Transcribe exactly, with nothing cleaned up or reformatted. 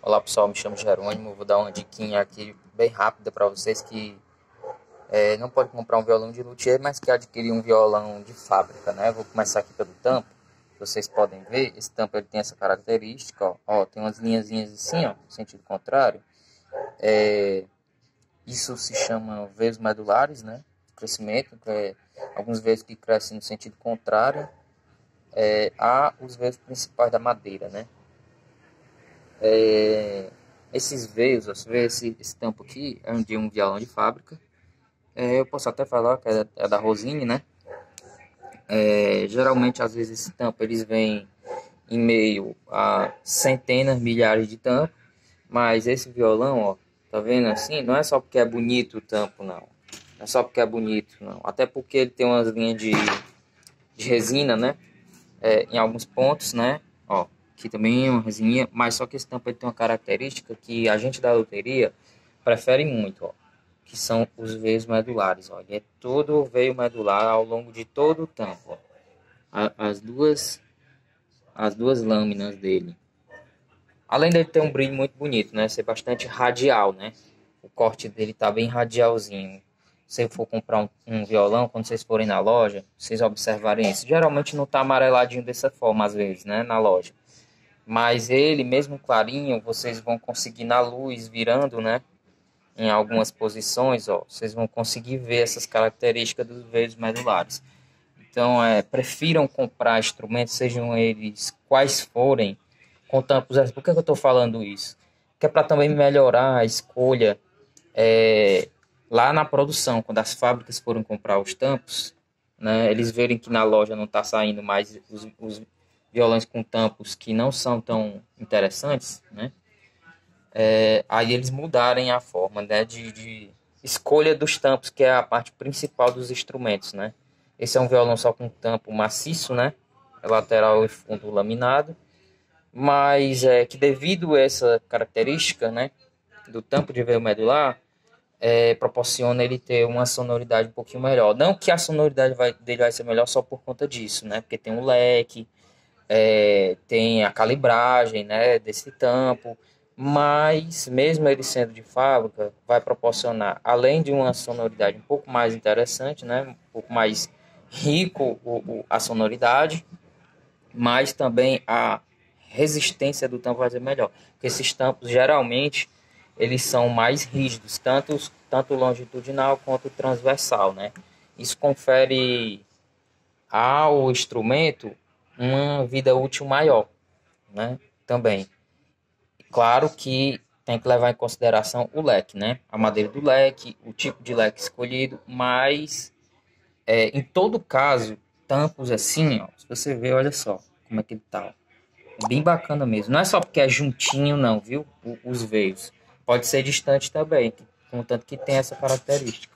Olá pessoal, me chamo Jerônimo, vou dar uma diquinha aqui bem rápida para vocês que é, não pode comprar um violão de luthier, mas quer adquirir um violão de fábrica, né? Vou começar aqui pelo tampo, vocês podem ver, esse tampo ele tem essa característica, ó, ó tem umas linhazinhas assim, ó, no sentido contrário, é, isso se chama veios medulares, né? Crescimento, que é alguns veios que crescem no sentido contrário é, a os veios principais da madeira, né? É, esses veios, você vê esse, esse tampo aqui, é um de um violão de fábrica. É, eu posso até falar que é, é da Rosine, né? É, geralmente, às vezes, esse tampo eles vêm em meio a centenas, milhares de tampos. Mas esse violão, ó, tá vendo assim? Não é só porque é bonito o tampo, não. Não é só porque é bonito, não. Até porque ele tem umas linhas de, de resina, né? É, em alguns pontos, né? Ó, aqui também é uma resinha, mas só que esse tampo ele tem uma característica que a gente da loteria prefere muito, ó, que são os veios medulares, ó. Ele é todo o veio medular ao longo de todo o tampo, ó. A, as duas as duas lâminas dele. Além dele ter um brilho muito bonito, né? Ser bastante radial, né? O corte dele tá bem radialzinho. Se você for comprar um, um violão, quando vocês forem na loja, vocês observarem isso. Geralmente não tá amareladinho dessa forma, às vezes, né? Na loja. Mas ele, mesmo clarinho, vocês vão conseguir na luz, virando, né? Em algumas posições, ó, vocês vão conseguir ver essas características dos veios medulares. Então, é, prefiram comprar instrumentos, sejam eles quais forem, com tampos. Por que eu estou falando isso? Que é para também melhorar a escolha é, lá na produção, quando as fábricas forem comprar os tampos, né, eles verem que na loja não está saindo mais os, os violões com tampos que não são tão interessantes, né? É, aí eles mudarem a forma, né, de, de escolha dos tampos, que é a parte principal dos instrumentos, né? Esse é um violão só com tampo maciço, né? Lateral e fundo laminado, mas é que devido a essa característica, né, do tampo de veio medular, é, proporciona ele ter uma sonoridade um pouquinho melhor. Não que a sonoridade vai, dele vai ser melhor só por conta disso, né? Porque tem um leque, é, tem a calibragem, né, desse tampo, mas mesmo ele sendo de fábrica, vai proporcionar, além de uma sonoridade um pouco mais interessante, né, um pouco mais rico o, o, a sonoridade, mas também a resistência do tampo vai ser melhor, porque esses tampos geralmente eles são mais rígidos, tanto, tanto longitudinal quanto transversal, né? Isso confere ao instrumento uma vida útil maior, né? Também. Claro que tem que levar em consideração o leque, né? A madeira do leque, o tipo de leque escolhido, mas é, em todo caso, tampos assim, ó, se você ver, olha só como é que ele tá, ó. É bem bacana mesmo. Não é só porque é juntinho, não, viu? O, os veios. Pode ser distante também, contanto que tem essa característica.